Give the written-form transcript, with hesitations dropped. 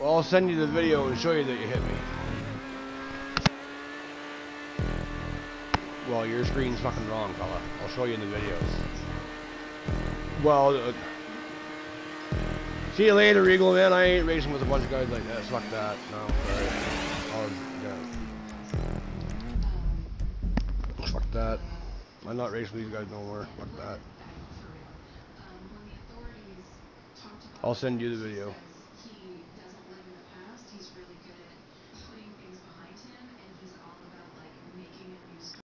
I'll send you the video and show you that you hit me. Well, your screen's fucking wrong, fella. I'll show you in the videos. Well, see you later, Regal, man. I ain't racing with a bunch of guys like that. Fuck that. No, yeah. Fuck that. I'm not racing with these guys no more. Fuck that. I'll send you the video.